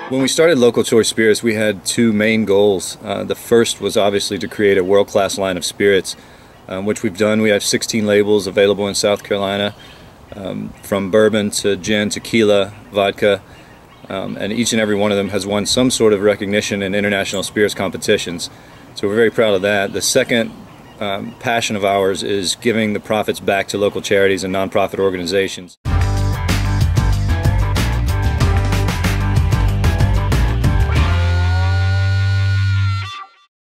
When we started Local Choice Spirits, we had two main goals. The first was obviously to create a world-class line of spirits, which we've done. We have 16 labels available in South Carolina, from bourbon to gin, tequila, vodka, and each and every one of them has won some sort of recognition in international spirits competitions. So we're very proud of that. The second passion of ours is giving the profits back to local charities and nonprofit organizations.